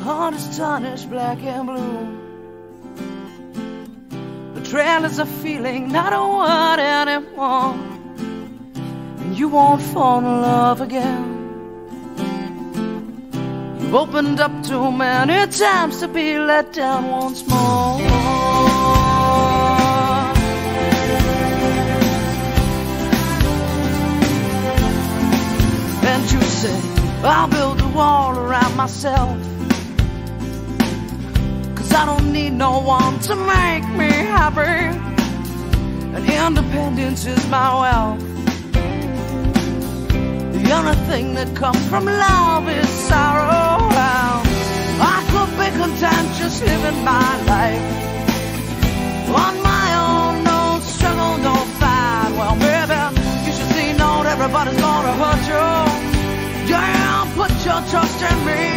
heart is tarnished black and blue. Betrayal is a feeling, not a word anymore. And you won't fall in love again. You've opened up too many times to be let down once more. And you say, I'll build a wall around myself, 'cause I don't need no one to make me happy, and independence is my wealth. The only thing that comes from love is sorrow. I could be content just living my life on my own, no struggle, no fight. Well, baby, you should see, not everybody's gonna hurt you. Yeah, put your trust in me.